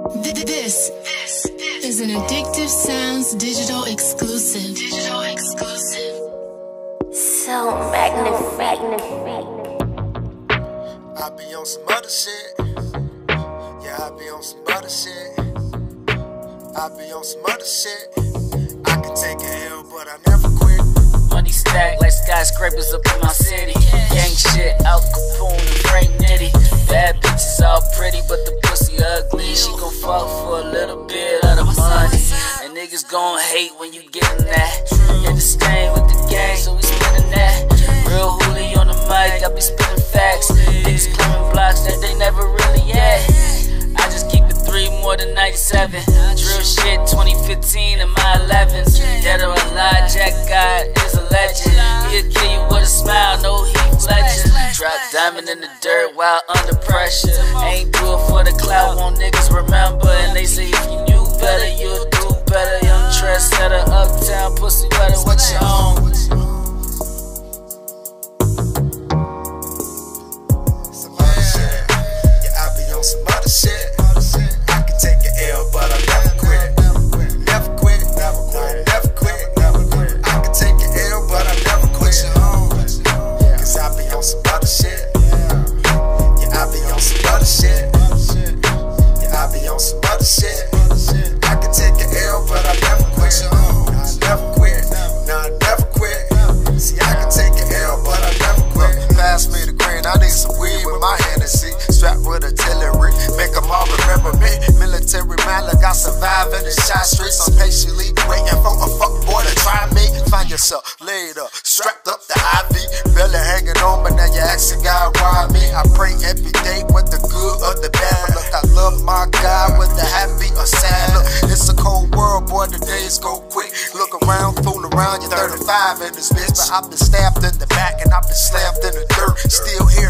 This is an Addictive Sounds digital exclusive. So magnifique. I be on some other shit. Yeah, I be on some other shit. I be on some other shit. I can take a L, but I never quit. Money stack like skyscrapers up in my city. Gang shit, Al Capone and Frank Nitty. Bad bitches all pretty, but the pussy ugly. She gon' fuck for a little bit of the money. And niggas gon' hate when you gettin' that. Hit the stain with the gang, so we spinning that. Real hoolie on the mic, I be spitting facts. Niggas claiming blocks that they never really had. I just keep it 3 more than 97. Drill shit 2015 and my 11s. Dead or alive, Jack God is a legend. He'll kill you with a smile, no Heath Ledger. Drop diamond in the dirt while under pressure. Ain't do it for the clout, won't niggas remember. And they say if you knew better, you'd do better. Young trendsetter, uptown, pussy better, what you on? Some other shit. Yeah, I be on some other shit. I can take an L, but I never quit. Never quit. Never quit. I can take an L, but I never quit. Cause I be on some other shit. Yeah, I be on some other shit. Yeah, I be on some other shit. I can take an L, but I never quit. Never quit. No, I never quit. See, I can take an L, but I never quit. Pass me the green, I need some weed with my Hennessy. Strapped with artillery, make them all remember me. Military man, like I survive in the shot streets. I'm patiently waiting for a fuck boy to try me. Find yourself laid up, strapped up the IV. Belly hanging on, but now you're asking God why me. I pray every day with the good or the bad. But look, I love my God with the happy or sad. Look, it's a cold world, boy, the days go quick. Look around, fool around, you're 35 in this bitch. But I've been stabbed in the back and I've been slammed in the dirt. Still here